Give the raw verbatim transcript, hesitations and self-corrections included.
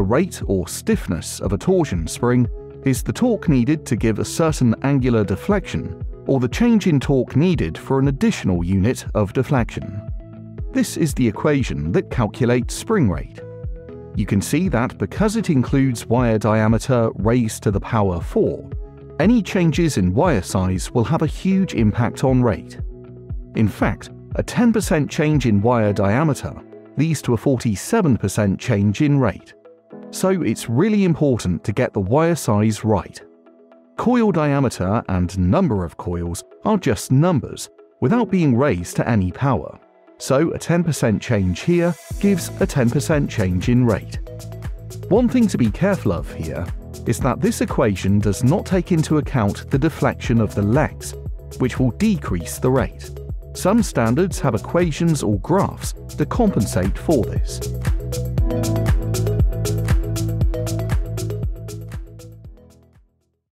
rate or stiffness of a torsion spring is the torque needed to give a certain angular deflection, or the change in torque needed for an additional unit of deflection. This is the equation that calculates spring rate. You can see that because it includes wire diameter raised to the power four, any changes in wire size will have a huge impact on rate. In fact, a ten percent change in wire diameter leads to a forty-seven percent change in rate. So it's really important to get the wire size right. Coil diameter and number of coils are just numbers, without being raised to any power. So a ten percent change here gives a ten percent change in rate. One thing to be careful of here is that this equation does not take into account the deflection of the legs, which will decrease the rate. Some standards have equations or graphs to compensate for this.